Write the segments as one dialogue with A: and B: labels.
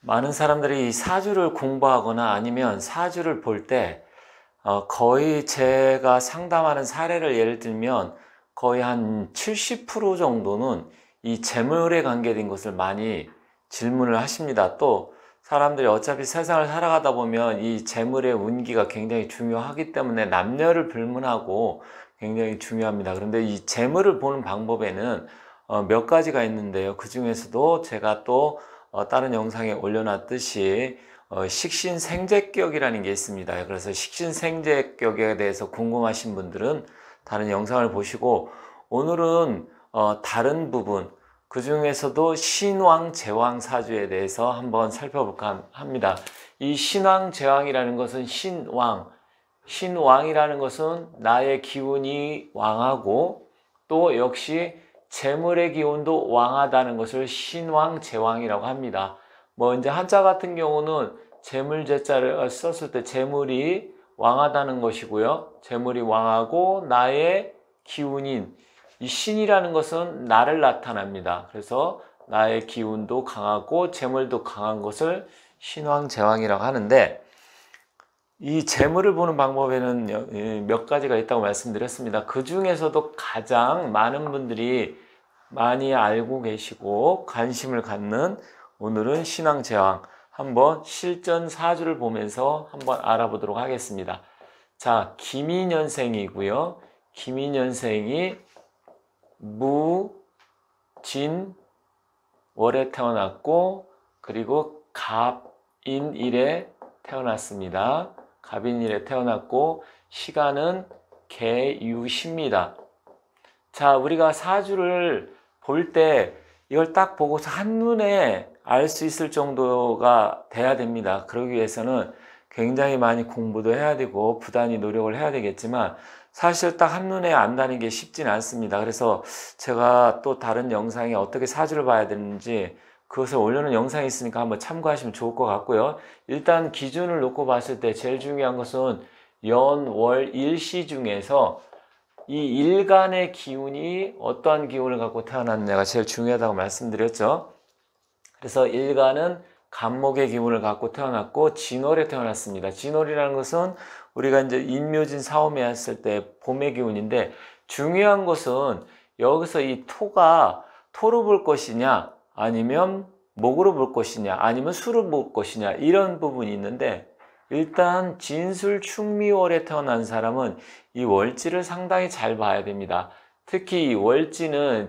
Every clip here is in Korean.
A: 많은 사람들이 이 사주를 공부하거나 아니면 사주를 볼 때 거의 제가 상담하는 사례를 예를 들면 거의 한 70% 정도는 이 재물에 관계된 것을 많이 질문을 하십니다. 또 사람들이 어차피 세상을 살아가다 보면 이 재물의 운기가 굉장히 중요하기 때문에 남녀를 불문하고 굉장히 중요합니다. 그런데 이 재물을 보는 방법에는 몇 가지가 있는데요. 그 중에서도 제가 또 다른 영상에 올려놨듯이 식신생재격이라는 게 있습니다. 그래서 식신생재격에 대해서 궁금하신 분들은 다른 영상을 보시고, 오늘은 다른 부분, 그 중에서도 신왕, 제왕 사주에 대해서 한번 살펴볼까 합니다. 이 신왕, 제왕이라는 것은 신왕이라는 것은 나의 기운이 왕하고, 또 역시 재물의 기운도 왕하다는 것을 신왕, 제왕이라고 합니다. 이제 한자 같은 경우는 재물제자를 썼을 때 재물이 왕하다는 것이고요. 재물이 왕하고 나의 기운인 이 신이라는 것은 나를 나타납니다. 그래서 나의 기운도 강하고 재물도 강한 것을 신왕, 제왕이라고 하는데, 이 재물을 보는 방법에는 몇 가지가 있다고 말씀드렸습니다. 그 중에서도 가장 많은 분들이 많이 알고 계시고 관심을 갖는, 오늘은 신왕, 제왕 한번 실전 사주를 보면서 한번 알아보도록 하겠습니다. 자, 기민년생이고요. 기민년생이 무, 진, 월에 태어났고, 그리고 갑인일에 태어났습니다. 갑인일에 태어났고, 시간은 개유시입니다. 자, 우리가 사주를 볼 때 이걸 딱 보고서 한눈에 알 수 있을 정도가 돼야 됩니다. 그러기 위해서는 굉장히 많이 공부도 해야 되고 부단히 노력을 해야 되겠지만, 사실 딱 한눈에 안다는 게 쉽지는 않습니다. 그래서 제가 또 다른 영상에 어떻게 사주를 봐야 되는지 그것을 올려놓은 영상이 있으니까 한번 참고하시면 좋을 것 같고요. 일단 기준을 놓고 봤을 때 제일 중요한 것은 연, 월, 일시 중에서 이 일간의 기운이 어떠한 기운을 갖고 태어났느냐가 제일 중요하다고 말씀드렸죠. 그래서 일간은 간목의 기운을 갖고 태어났고 진월에 태어났습니다. 진월이라는 것은 우리가 이제 인묘진 사오미 했을 때 봄의 기운인데, 중요한 것은 여기서 이 토가 토로 볼 것이냐 아니면 목으로 볼 것이냐 아니면 수로 볼 것이냐, 이런 부분이 있는데, 일단 진술 충미월에 태어난 사람은 이 월지를 상당히 잘 봐야 됩니다. 특히 이 월지는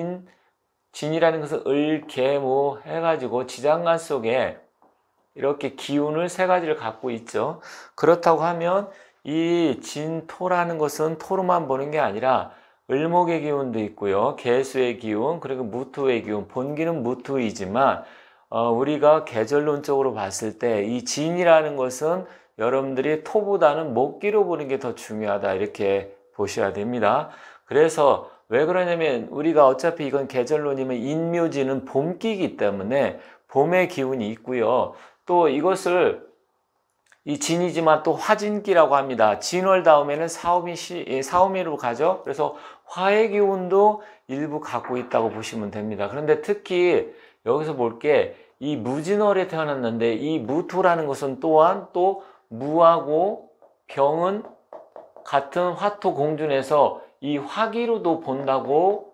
A: 진이라는 것은 을, 개, 모 해가지고 지장간 속에 이렇게 기운을 세 가지를 갖고 있죠. 그렇다고 하면 이 진토라는 것은 토로만 보는 게 아니라 을목의 기운도 있고요, 개수의 기운, 그리고 무토의 기운, 본기는 무토이지만 우리가 계절론적으로 봤을 때 이 진이라는 것은 여러분들이 토보다는 목기로 보는 게 더 중요하다, 이렇게 보셔야 됩니다. 그래서 왜 그러냐면 우리가 어차피 이건 계절론이면 인묘지는 봄기이기 때문에 봄의 기운이 있고요. 또 이것을 이 진이지만 또 화진기라고 합니다. 진월 다음에는 사오미로 가죠. 그래서 화의 기운도 일부 갖고 있다고 보시면 됩니다. 그런데 특히 여기서 볼 게 이 무진월에 태어났는데, 이 무토라는 것은 또한 또 무하고 병은 같은 화토 공준에서 이 화기로도 본다고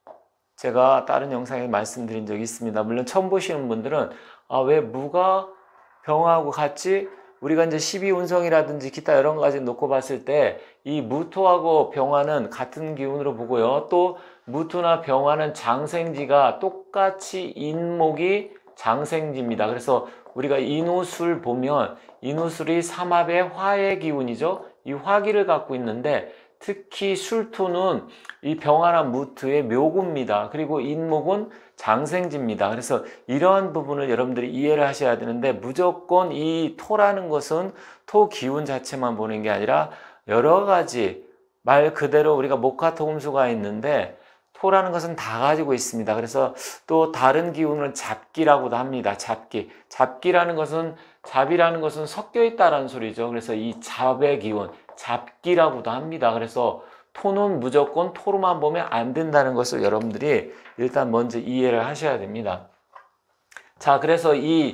A: 제가 다른 영상에 말씀드린 적이 있습니다. 물론 처음 보시는 분들은 왜 무가 병하고 같이, 우리가 이제 12운성이라든지 기타 여러 가지 놓고 봤을 때 이 무토하고 병화는 같은 기운으로 보고요. 또 무토나 병화는 장생지가 똑같이 인목이 장생지입니다. 그래서 우리가 인호술 보면 인호술이 삼합의 화의 기운이죠. 이 화기를 갖고 있는데, 특히 술토는 이 병화나 무토의 묘구입니다. 그리고 인목은 장생지입니다. 그래서 이러한 부분을 여러분들이 이해를 하셔야 되는데, 무조건 이 토라는 것은 토 기운 자체만 보는 게 아니라 여러 가지, 말 그대로 우리가 목화토금수가 있는데 토라는 것은 다 가지고 있습니다. 그래서 또 다른 기운은 잡기라고도 합니다. 잡기라는 것은, 잡이라는 것은 섞여 있다라는 소리죠. 그래서 이 잡의 기운, 잡기라고도 합니다. 그래서 토는 무조건 토로만 보면 안 된다는 것을 여러분들이 일단 먼저 이해를 하셔야 됩니다. 자, 그래서 이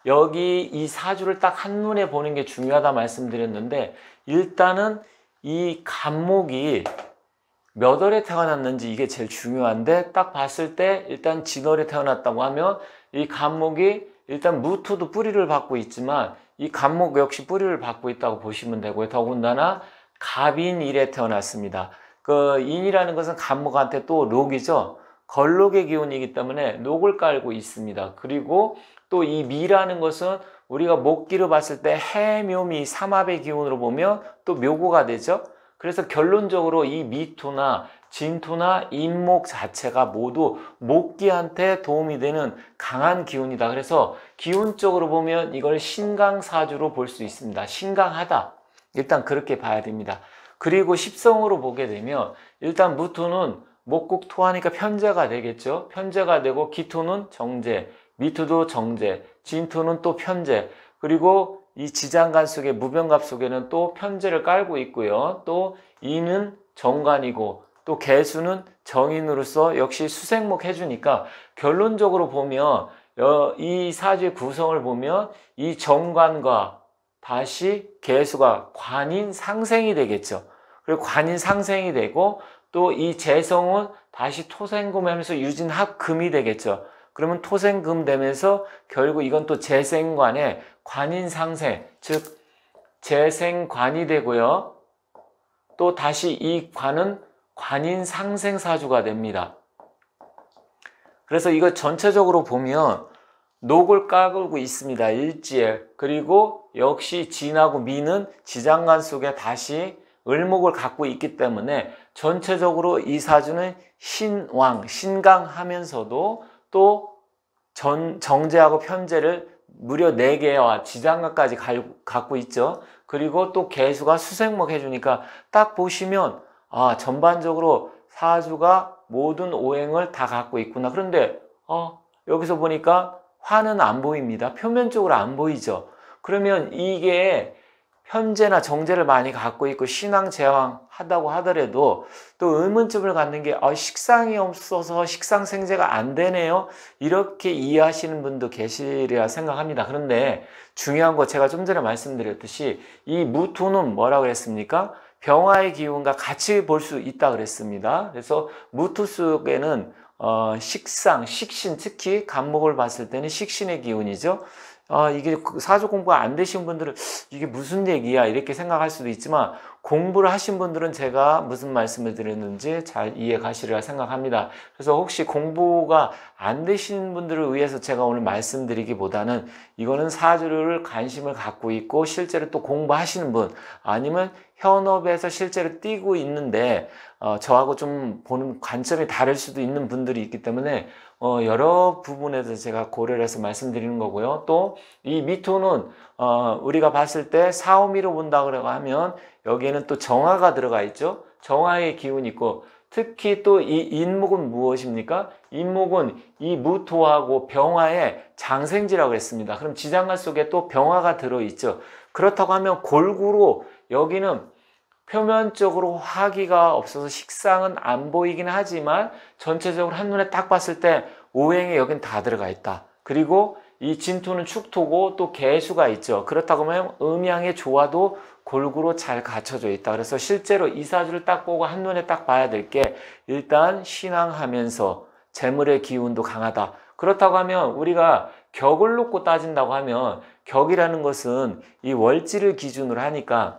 A: 여기 이 사주를 딱 한눈에 보는 게 중요하다 말씀드렸는데, 일단은 이 간목이 몇 월에 태어났는지 이게 제일 중요한데, 딱 봤을 때 일단 진월에 태어났다고 하면 이 간목이 일단 무토도 뿌리를 받고 있지만 이 간목 역시 뿌리를 받고 있다고 보시면 되고요. 더군다나 갑인일에 태어났습니다. 그 인이라는 것은 간목한테 또 녹이죠. 걸록의 기운이기 때문에 녹을 깔고 있습니다. 그리고 또 이 미라는 것은 우리가 목기로 봤을 때 해묘미 삼합의 기운으로 보면 또 묘고가 되죠. 그래서 결론적으로 이 미토나 진토나 인목 자체가 모두 목기한테 도움이 되는 강한 기운이다. 그래서 기운적으로 보면 이걸 신강사주로 볼 수 있습니다. 신강하다. 일단 그렇게 봐야 됩니다. 그리고 십성으로 보게 되면 일단 무토는 목국 토하니까 편재가 되겠죠. 편재가 되고 기토는 정제, 미토도 정제, 진토는 또 편재, 그리고 이 지장간 속에 무병갑 속에는 또 편재를 깔고 있고요. 또 이는 정관이고 또 개수는 정인으로서 역시 수생목 해주니까 결론적으로 보면 이 사주의 구성을 보면 이 정관과 다시 개수가 관인 상생이 되겠죠. 그리고 관인 상생이 되고 또 이 재성은 다시 토생금 하면서 유진합금이 되겠죠. 그러면 토생금 되면서 결국 이건 또 재생관의 관인 상생, 즉 재생관이 되고요. 또 다시 이 관은 관인 상생 사주가 됩니다. 그래서 이거 전체적으로 보면 녹을 깔고 있습니다. 일지에. 그리고 역시 진하고 미는 지장간 속에 다시 을목을 갖고 있기 때문에 전체적으로 이 사주는 신왕, 신강하면서도 또 정제하고 편제를 무려 4개와 지장간까지 갖고 있죠. 그리고 또 개수가 수생목 해주니까 딱 보시면 전반적으로 사주가 모든 오행을 다 갖고 있구나. 그런데 여기서 보니까 화는 안 보입니다. 표면적으로 안 보이죠. 그러면 이게 편재나 정제를 많이 갖고 있고 신왕 제왕 하다고 하더라도 또 의문점을 갖는 게 식상이 없어서 식상생재가 안 되네요, 이렇게 이해하시는 분도 계시리라 생각합니다. 그런데 중요한 거 제가 좀 전에 말씀드렸듯이 이 무토는 뭐라고 그랬습니까? 병화의 기운과 같이 볼 수 있다 그랬습니다. 그래서 무토 속에는 식상, 식신, 특히 간목을 봤을 때는 식신의 기운이죠. 이게 사주 공부가 안 되신 분들은 이게 무슨 얘기야 이렇게 생각할 수도 있지만, 공부를 하신 분들은 제가 무슨 말씀을 드렸는지 잘 이해 가시리라 생각합니다. 그래서 혹시 공부가 안 되신 분들을 위해서 제가 오늘 말씀드리기보다는 이거는 사주를 관심을 갖고 있고 실제로 또 공부하시는 분, 아니면 현업에서 실제로 뛰고 있는데 저하고 좀 보는 관점이 다를 수도 있는 분들이 있기 때문에 여러 부분에서 제가 고려를 해서 말씀드리는 거고요. 또 이 미토는 우리가 봤을 때 사오미로 본다고 하면 여기에는 또 정화가 들어가 있죠. 정화의 기운이 있고, 특히 또 이 인목은 무엇입니까? 인목은 이 무토하고 병화의 장생지라고 했습니다. 그럼 지장간 속에 또 병화가 들어있죠. 그렇다고 하면 골고루 여기는 표면적으로 화기가 없어서 식상은 안 보이긴 하지만 전체적으로 한눈에 딱 봤을 때 오행에 여긴 다 들어가 있다. 그리고 이 진토는 축토고 또 개수가 있죠. 그렇다고 하면 음양의 조화도 골고루 잘 갖춰져 있다. 그래서 실제로 이 사주를 딱 보고 한눈에 딱 봐야 될 게, 일단 신앙하면서 재물의 기운도 강하다. 그렇다고 하면 우리가 격을 놓고 따진다고 하면, 격이라는 것은 이 월지를 기준으로 하니까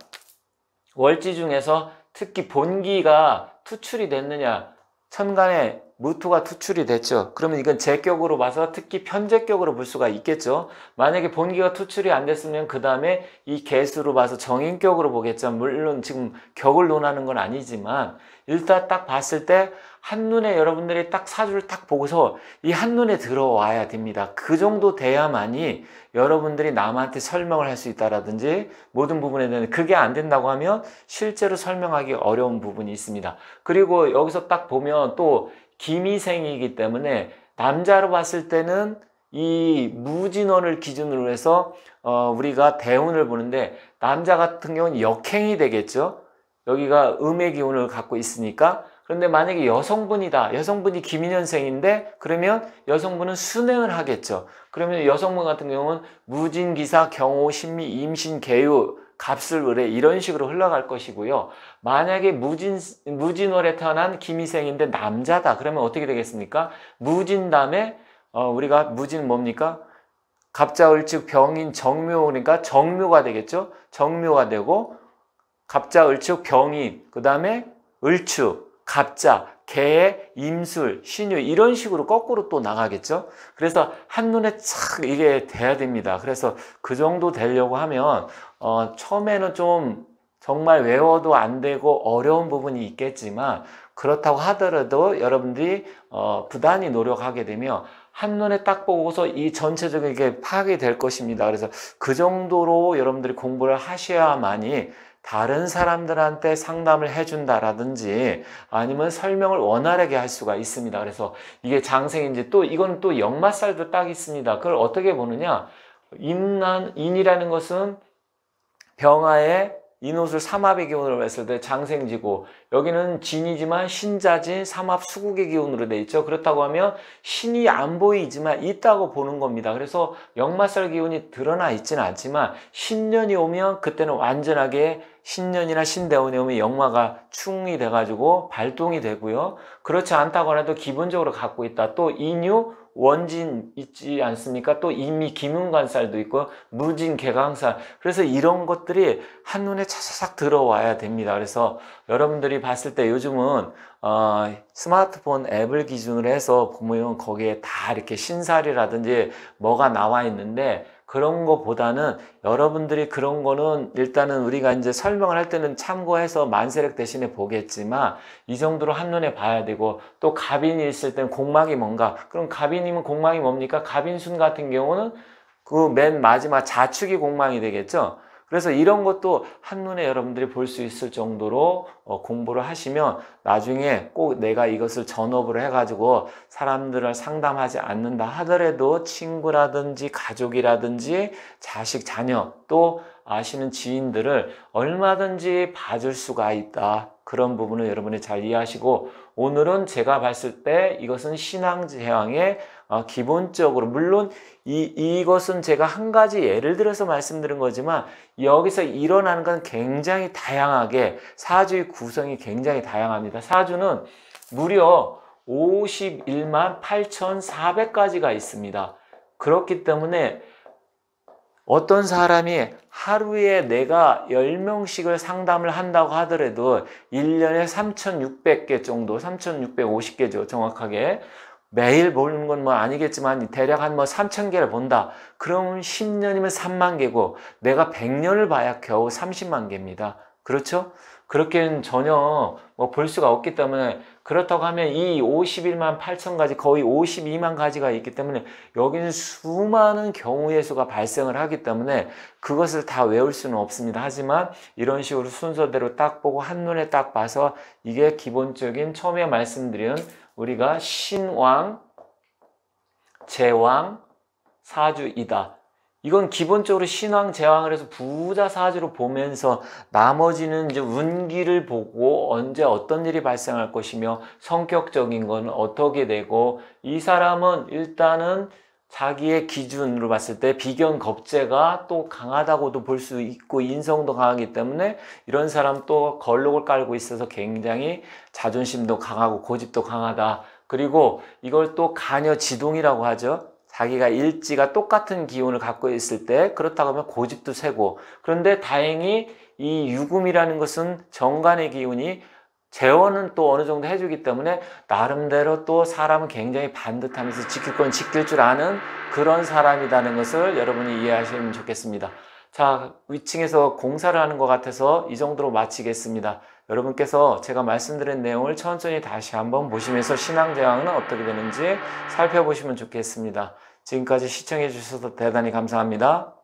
A: 월지 중에서 특히 본기가 투출이 됐느냐, 천간에 무토가 투출이 됐죠. 그러면 이건 제격으로 봐서 특히 편제격으로 볼 수가 있겠죠. 만약에 본기가 투출이 안 됐으면 그 다음에 이 개수로 봐서 정인격으로 보겠죠. 물론 지금 격을 논하는 건 아니지만 일단 딱 봤을 때 한눈에 여러분들이 딱 사주를 딱 보고서 이 한눈에 들어와야 됩니다. 그 정도 돼야만이 여러분들이 남한테 설명을 할 수 있다라든지 모든 부분에 대한, 그게 안 된다고 하면 실제로 설명하기 어려운 부분이 있습니다. 그리고 여기서 딱 보면 또 기미생이기 때문에 남자로 봤을 때는 이 무진원을 기준으로 해서 우리가 대운을 보는데, 남자 같은 경우는 역행이 되겠죠. 여기가 음의 기운을 갖고 있으니까. 그런데 만약에 여성분이다. 여성분이 김인년생인데 그러면 여성분은 순행을 하겠죠. 그러면 여성분 같은 경우는 무진기사, 경호, 신미, 임신, 계유, 갑술, 을에 이런 식으로 흘러갈 것이고요. 만약에 무진월에 태어난 김희생인데 남자다. 그러면 어떻게 되겠습니까? 무진 다음에 우리가 무진 뭡니까? 갑자, 을축, 병인, 정묘, 그러니까 정묘가 되겠죠. 정묘가 되고 갑자, 을축, 병인, 그 다음에 을축, 갑자, 개, 임술, 신유 이런 식으로 거꾸로 또 나가겠죠. 그래서 한눈에 착 이게 돼야 됩니다. 그래서 그 정도 되려고 하면 처음에는 좀 정말 외워도 안 되고 어려운 부분이 있겠지만 그렇다고 하더라도 여러분들이 부단히 노력하게 되면 한눈에 딱 보고서 이 전체적인 게 파악이 될 것입니다. 그래서 그 정도로 여러분들이 공부를 하셔야만이 다른 사람들한테 상담을 해준다라든지 아니면 설명을 원활하게 할 수가 있습니다. 그래서 이게 장생인지 또 이건 또 역마살도 딱 있습니다. 그걸 어떻게 보느냐? 인이라는 것은 병화에 인옷을 삼합의 기운으로 했을 때 장생지고 여기는 진이지만 신자진 삼합 수국의 기운으로 돼 있죠. 그렇다고 하면 신이 안 보이지만 있다고 보는 겁니다. 그래서 역마살 기운이 드러나 있지는 않지만 신년이 오면 그때는 완전하게 신년이나 신대운이 오면 역마가 충이 돼가지고 발동이 되고요. 그렇지 않다고 해도 기본적으로 갖고 있다. 또 인유 원진 있지 않습니까? 또 이미 기문관살도 있고 무진 개강살. 그래서 이런 것들이 한눈에 차차삭 들어와야 됩니다. 그래서 여러분들이 봤을 때 요즘은 스마트폰 앱을 기준으로 해서 보면 거기에 다 이렇게 신살이라든지 뭐가 나와 있는데 그런 거보다는 여러분들이 그런 거는 일단은 우리가 이제 설명을 할 때는 참고해서 만세력 대신에 보겠지만 이 정도로 한눈에 봐야 되고 또 갑인이 있을 때는 공막이 뭔가 그럼 갑인이면 공막이 뭡니까? 갑인순 같은 경우는 그 맨 마지막 자축이 공막이 되겠죠. 그래서 이런 것도 한눈에 여러분들이 볼 수 있을 정도로 공부를 하시면 나중에 꼭 내가 이것을 전업으로 해가지고 사람들을 상담하지 않는다 하더라도 친구라든지 가족이라든지 자식, 자녀 또 아시는 지인들을 얼마든지 봐줄 수가 있다. 그런 부분을 여러분이 잘 이해하시고 오늘은 제가 봤을 때 이것은 신앙제왕의 기본적으로 물론 이것은 제가 한 가지 예를 들어서 말씀드린 거지만 여기서 일어나는 건 굉장히 다양하게 사주의 구성이 굉장히 다양합니다. 사주는 무려 51만 8,400가지가 있습니다. 그렇기 때문에 어떤 사람이 하루에 내가 10명씩을 상담을 한다고 하더라도 1년에 3,600개 정도, 3,650개죠. 정확하게. 매일 보는 건 뭐 아니겠지만 대략 한 뭐 3,000개를 본다. 그럼 10년이면 3만 개고 내가 100년을 봐야 겨우 30만 개입니다. 그렇죠? 그렇게는 전혀 뭐 볼 수가 없기 때문에 그렇다고 하면 이 51만 8천 가지 거의 52만 가지가 있기 때문에 여기는 수많은 경우의 수가 발생을 하기 때문에 그것을 다 외울 수는 없습니다. 하지만 이런 식으로 순서대로 딱 보고 한눈에 딱 봐서 이게 기본적인 처음에 말씀드린 우리가 신왕, 제왕, 사주이다. 이건 기본적으로 신왕, 제왕을 해서 부자 사주로 보면서 나머지는 이제 운기를 보고 언제 어떤 일이 발생할 것이며 성격적인 건 어떻게 되고 이 사람은 일단은 자기의 기준으로 봤을 때 비견 겁재가 또 강하다고도 볼 수 있고 인성도 강하기 때문에 이런 사람 또 걸록을 깔고 있어서 굉장히 자존심도 강하고 고집도 강하다. 그리고 이걸 또 간여지동이라고 하죠. 자기가 일지가 똑같은 기운을 갖고 있을 때 그렇다고 하면 고집도 세고 그런데 다행히 이 유금이라는 것은 정관의 기운이 재원은 또 어느 정도 해주기 때문에 나름대로 또 사람은 굉장히 반듯하면서 지킬 건 지킬 줄 아는 그런 사람이라는 것을 여러분이 이해하시면 좋겠습니다. 자, 위층에서 공사를 하는 것 같아서 이 정도로 마치겠습니다. 여러분께서 제가 말씀드린 내용을 천천히 다시 한번 보시면서 신앙제왕은 어떻게 되는지 살펴보시면 좋겠습니다. 지금까지 시청해 주셔서 대단히 감사합니다.